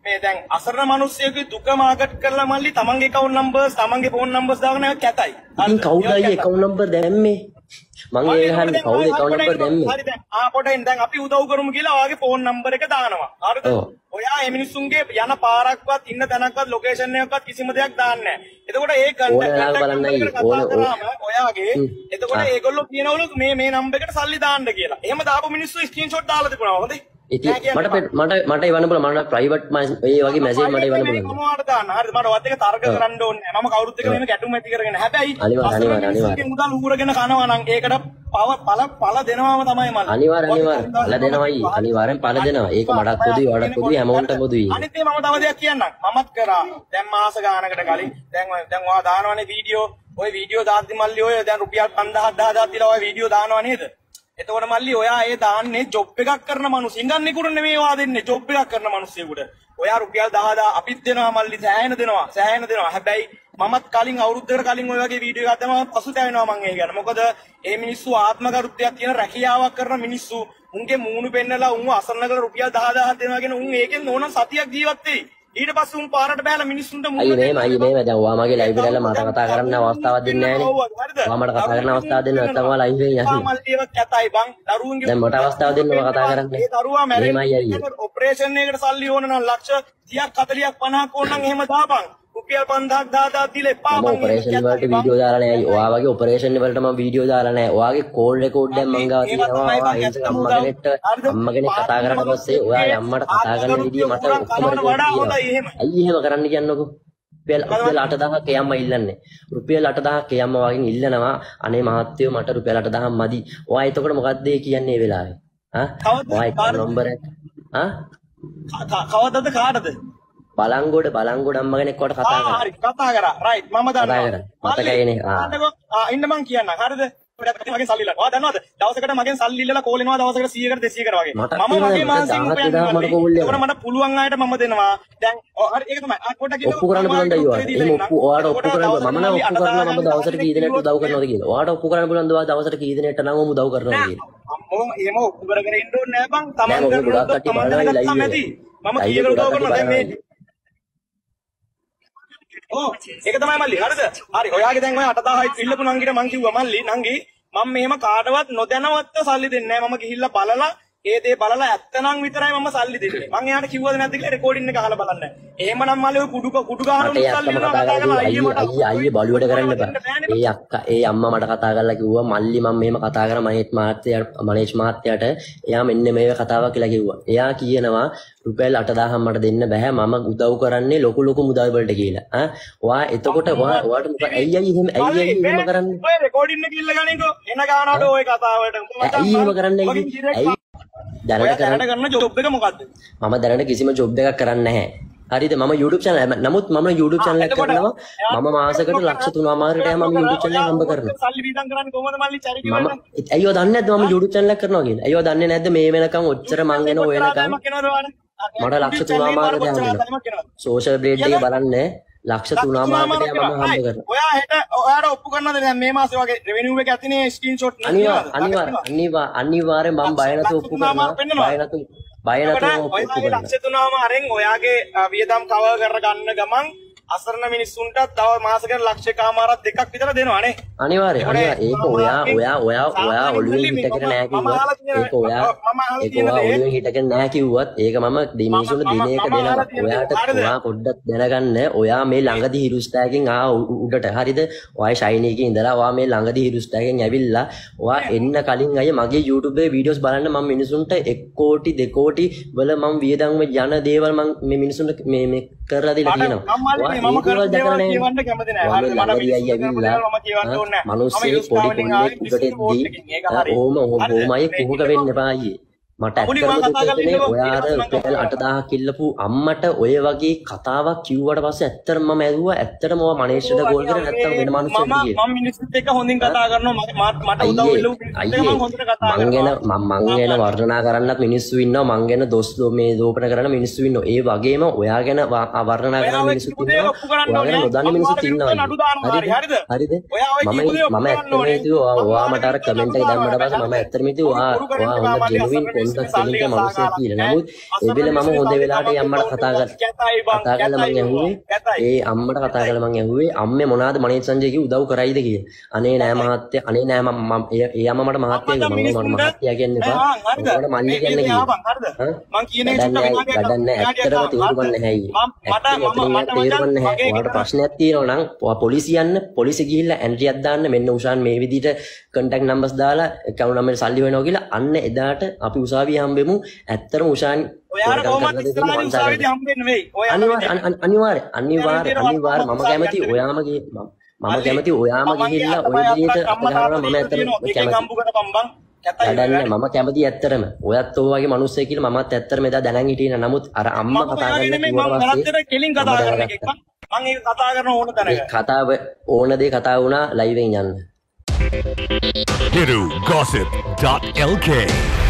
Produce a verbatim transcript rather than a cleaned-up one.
මේ දැන් අසරණ මිනිස්සුගේ දුක මාකට් කරලා මල්ලි තමන්ගේ account numbers තමන්ගේ phone numbers දාගෙන ඒක කැතයි. ඉතින් කවුද අයියේ account number දැම්මේ? මම ඒ ගහන්නේ කවුද account number දැම්මේ? හරි දැන් ආ කොටෙන් දැන් අපි උදව් කරමු කියලා ඔයාගේ phone number එක දානවා. හරිද? ඔයා මේ මිනිස්සුන්ගේ යන පාරක්වත් ඉන්න තැනක්වත් location එකක්වත් කිසිම දෙයක් දාන්නේ නැහැ. එතකොට ඒ contact ඔයාගේ එතකොට ඒගොල්ලෝ කියනවලු මේ මේ number එකට සල්ලි දාන්න කියලා. එහෙම දාපු මිනිස්සු screenshot දාලා තිබුණා. හොඳයි. ඉතින් මට මට මට එවන්න පුළුවන් මට ප්‍රයිවට් ඒ වගේ මැසේජ් මට එවන්න පුළුවන්. මොනවාට දාන්න. හරිද? මට වත් එක තර්ක කරන්න ඕනේ නැහැ. මම කවුරුත් එක්ක මෙහෙම ගැටුම් ඇති කරගෙන. හැබැයි අනිවාර්ය අනිවාර්ය අනිවාර්ය. මුදල් උගුරගෙන කනවා නම් ඒකට පව පළ පළ දෙනවාම තමයි මම. අනිවාර්ය අනිවාර්ය. පළ දෙනවයි. අනිවාර්යෙන් පළ දෙනවා. ඒක මටත් පොදුයි වඩත් පොදුයි හැමෝටම පොදුයි. අනිත් ඒ මම තව දෙයක් කියන්නම්. මමත් කරා. දැන් මාස ගානකට කලින් දැන් දැන් ඔයා දානවනේ වීඩියෝ. ওই වීඩියෝ දාද්දි මල්ලි ඔය දැන් රුපියල් පන්දාහක් දහදාහක් දීලා ඔය වීඩියෝ දානවා නේද? එතකොට මල්ලි ඔයා ඒ දාන්නේ ජොබ් එකක් කරන මිනිස්සු. ඉංගන්නෙකුට නෙමෙයි ඔයා දෙන්නේ ජොබ් එකක් කරන මිනිස්සුෙකුට. ඔයා රුපියල් දහදාහ අපිත් දෙනවා මල්ලි සෑහෙන දෙනවා සෑහෙන දෙනවා. හැබැයි මමත් කලින් අවුරුද්දකට කලින් ඔය වගේ වීඩියෝ එකක් දැම්මම පසුතැවෙනවා මං ඒ ගැන. මොකද මේ මිනිස්සු ආත්මගරුත්වයක් තියෙන රැකියාවක් කරන මිනිස්සු උන්ගේ මූණු පෙන්නලා උන්ව අසරණ කරලා රුපියල් දහදාහක් දෙනවා කියන උන් ඒකෙන් ඕන සතියක් ජීවත් වෙයි. ඊට පස්සේ උන් පාරට බෑලා මිනිස්සුන්ට මුණ අයියේ නේම අයියේ නේම දැන් ඔයා මගේ ලයිව් එකේ මට කතා කරන්න අවස්ථාවක් දෙන්නේ නැහැ නේ. ඔයා මට කතා කරන්න අවස්ථාවක් දෙන්න නැත්නම් ඔයා ලයිව් එකේ යන්නේ. මල් ඒවත් කැතයි බං. දරුවන්ගේ දැන් මට අවස්ථාවක් දෙන්න ඔයා කතා කරන්න. ඒ දරුවා මැරෙන්න ඔපරේෂන් එකකට සල්ලි ඕන නම් ලක්ෂ තිහක් හතළිහක් පනහක් ඕන නම් එහෙම දාපන්. රුපියල් පන්දාහක් දහදාහක් දීලා එපා බං. ඔපරේෂන් වලට වීඩියෝ දාලා නැහැ. ඔයා වගේ ඔපරේෂන් වලට මම වීඩියෝ දාලා නැහැ. ඔයාගේ කෝල් රෙකෝඩ් දැන් මං ගාව තියෙනවා. ඔයා ඒක අම්මා කෙනෙක්ට අම්මා කෙනෙක් කතා කරාට පස්සේ ඔයා අම්මට කතා කරන විදිය මට ඔක්කොම රෙකෝඩ් තියෙනවා. අයියේ එහෙම කරන්න කියන්නකෝ. රුපියල් අටදාහක් එයම්ම ඉල්ලන්නේ. රුපියල් අටදාහක් එයම්ම වගේ ඉල්ලනවා. අනේ මහත්තයෝ මට රුපියල් අටදාහක් මදි. ඔයා එතකොට මොකද්ද කියන්නේ මේ වෙලාවේ? ආ? ඔයා ඒක නම්බර එක ආ? කවදද කාටද? බලංගොඩ බලංගොඩ අම්ම කෙනෙක් කොට කතා කරා. හරි කතා කරා. රයිට් මම දන්නවා. මතකයිනේ. ආ. ආ ඉන්න මං කියන්නම්. හරිද? මගෙන් සල්ලි ඉල්ලනවා. ඔයා දන්නවද? දවසකට මගෙන් සල්ලි ඉල්ලලා කෝල් එනවා දවසකට සීයකට දෙසීයකට වගේ. මම මගේ මානසික උපයනවා. මට පුළුවන් අයට මම දෙනවා. දැන් හරි ඒක තමයි. ආ පොඩ්ඩක් ඔප්පු කරන්න පුළුවන් ද අයියෝ. එහෙම ඔප්පු ඔයාට ඔප්පු කරන්න මම නම් ඔප්පු කරනවා මම දවසට කී දිනකට උදව් කරනවද කියලා. ඔයාට ඔප්පු කරන්න පුළුවන් ද ඔයා දවසට කී දිනකට නම් ඔම උදව් කරනවද කියලා. මම එහෙම ඔප්පු කරගෙන ඉන්න ඕනේ නෑ බං. තමන් කරනවා තමන් දැනගත්තා මැති. මම කීයකට උදව් කරනවද දැන් මේ ඔව් ඒක තමයි මල්ලි හරිද? හරි ඔයාගේ දැන් ඔය අටදාහයි ඉල්ලපු නංගිට මං කිව්වා මල්ලි නංගි මම මෙහෙම කාටවත් නොදැනවත්ව සල්ලි දෙන්නේ නැහැ. මම ගිහිල්ලා බලලා ඒ දේ බලලා ඇත්තනම් විතරයි මම සල්ලි දෙන්නේ. මං එයාට කිව්වද නැද්ද කියලා රෙකෝඩින් එක අහලා බලන්න. එහෙමනම් මල්ලි ඔය කුඩු කුඩු ගහන උන් සල්ලි දෙනවා කතා කරලා අයියේ මට අයියේ අයියේ බලුවට කරන්න බෑ. ඒ අක්කා ඒ අම්මා මට කතා කරලා කිව්වා මල්ලි මම මෙහෙම කතා කරා මහේත් මහත්තයාට මනේෂ් මහත්තයාට එයා මෙන්න මේ කතාවක් කියලා කිව්වා. එයා කියනවා රුපියල් අටදාහක් මට දෙන්න බෑ මම උදව් කරන්නේ ලොකු ලොකු මුදල් වලට කියලා. ආ ඔයා එතකොට ඔයා ඔයාට මොකද ඇයි ඇයි එහෙම ඇයි ඇයි එහෙම කරන්නේ? ඔය රෙකෝඩින් එක ඉල්ල ගන්නකෝ එන ගානට ඔය කතාවට ඇයි එහෙම කරන්නේ ඇයි දැනට කරන්න ජොබ් එක මොකද්ද? මම දැනට කිසිම ජොබ් එකක් කරන්නේ නැහැ. හරිද? මම YouTube channel නමුත් මම YouTube channel එකක් කරනවා. මම මාසෙකට ලක්ෂ තුනමාරකට මම YouTube channel එක හම්බ කරනවා. සල්ලි විඳන් කරන්නේ කොහොමද මල්ලි චැරිටි වලට? මම අයියෝ දන්නේ නැද්ද මම YouTube channel එකක් කරනවා කියලා? අයියෝ දන්නේ නැද්ද මේ වෙනකන් ඔච්චර මං එන ඔය වෙනකන් මට ලක්ෂ තුනමාරකට හම්බුණා. social blade එක බලන්නේ ලක්ෂ තුනමාරකට මම හම්බ කරනවා. ඔයා හෙට ඔයාට ඔප්පු කරනවද දැන් මේ මාසේ වගේ revenue එක ඇතිනේ screenshot අනිවාර්ය අනිවාර්ය අනිවාර්ය අනිවාර්යෙන් මම බය නැතුව ඔප්පු කරනවා. බය නැතුව බය නැතුව ඔප්පු කරනවා. ලක්ෂ තුනමාරෙන් ඔයාගේ වියදම් කවර් කර ගන්න ගමන් අසරණ මිනිස්සුන්ට තව මාසෙකට ලක්ෂ එකමාරක් දෙකක් විතර දෙනවා නේ. අනිවාර්යයෙන් අනිවාර්යයෙන් ඒක ඔයා ඔයා ඔයා ඔයා ඔළුවේ හිටගෙන නැහැ කිව්වත් ඒක ඔයා ඒක ඔයා ඔළුවේ හිටගෙන නැහැ කිව්වත් ඒක මම දිනේසුන්ට දිනයක දෙනවා. ඔයාට ඔයා පොඩ්ඩක් දැනගන්න ඔයා මේ ළඟදී හිරුස්ටෑගෙන් ආ උඩට හරිද? ඔයා ෂයිනි එකේ ඉඳලා ඔයා මේ ළඟදී හිරුස්ටෑගෙන් ඇවිල්ලා ඔයා එන්න කලින් අය මගේ YouTube එකේ වීඩියෝස් බලන්න මම මිනිසුන්ට එක කෝටි දෙක කෝටි වල මම වියදම් යන දේවල් මම මේ මිනිසුන්ට මේ මේ කරලා දීලා තියෙනවා. මම කරලා කියවන්න කැමති නෑ. හරිද? මට මම කියවන්න ඕනේ නෑ. මිනිස්සු පොඩි පොඩි කුඩටදී ඕම ඕමයි කුහක වෙන්න එපා අයියේ. මට ඇත්තටම දෙන්නේ ඔයාට රුපියල් අටදාහක් ඉල්ලපු අම්මට ඔය වගේ කතාවක් කිව්වට පස්සේ ඇත්තටම මම ඇදුවා ඇත්තටම ඔයා මනේෂ්ට ගෝල් කරේ නැත්තම් වෙන මිනිස්සුන්ට ගියේ. මම මිනිස්සුත් එක්ක හොඳින් කතා කරනවා මට උදව් ඉල්ලුව මම හොඳට කතා කරනවා. මං ගැන මං ගැන වර්ණනා කරන්නත් මිනිස්සු ඉන්නවා මං ගැන දොස් මේ දෝපන කරන මිනිස්සු ඉන්නවා. ඒ වගේම ඔයා ගැන වර්ණනා කරන මිනිස්සුත් ඉන්නවා. ඔයා ගැන නොදන්න මිනිස්සුත් ඉන්නවා. හරිද? හරිද? මම මම ඇත්තටම හිතුවා ඔයා මට අර කමෙන්ට් එක දැම්මට පස්සේ මම ඇත්තටම හිතුවා ඔයා ඔයා හොඳ ජෙනුවින් පොන්දක් දෙලින්ට මිනිස්සෙක් කියලා. නමුත් ඒ වෙලේ මම හොඳ වෙලාවට ඒ අම්මට කතා කරලා කතා කරලා මම ඇහුවේ ඒ අම්මට කතා කරලා මම ඇහුවේ අම්මේ මොනවාද මනේජ් සංජයගේ උදව් කරයිද කියලා. අනේ නෑ මහත්තයා අනේ නෑ මම ඒ අම්මා මට මහත්තයා කිව්වා. මම මට මහත්තයා කියන්න එපා. මට මල්ලි කියන්න කිව්වා. මං කියන එක චුට්ටක් වැඩක් නෑ. ඇත්තටම තේරුම් නැහැ අයියේ. මට මට තේරුම් නැහැ. ඔයාලට ප්‍රශ්නයක් තියෙනවා නම් පොලිසිය යන්න පොලිසිය ගිහිල්ලා එන්ට්‍රියක් දාන්න මෙන්න උෂාන් මේ විදිහට කන්ටැක්ට් නම්බර්ස් දාලා account number සල්ලි වෙනවා කියලා අන්න එදාට අපි උසාවිය හම්බෙමු. ඇත්තටම උෂාන් ඔයාලා කොහොමද ඉස්සරහින් උසාවියේදී හම්බෙන්න වෙයි. අනිවාර්ය අනිවාර්ය අනිවාර්ය අනිවාර්ය මම කැමති ඔයාම මම කැමති ඔයාම ගිහිල්ලා ඔය විදිහට අපදානවා මම ඇත්තටම කැමති. වැඩන්නේ මම කැමති ඇත්තටම ඔයත් ඔය වගේ මිනිස්සෙක් කියලා මමත් ඇත්තටම එදා දැනන් හිටියේ නමුත් අර අම්මා කතා කරලා කිව්වා පස්සේ කෙලින් කතා කරන එක මම ඒක කතා කරන ඕන තැනක කතාව ඕන දේ කතා වුණා ලයිව් එකෙන් යන්න hiru gossip dot l k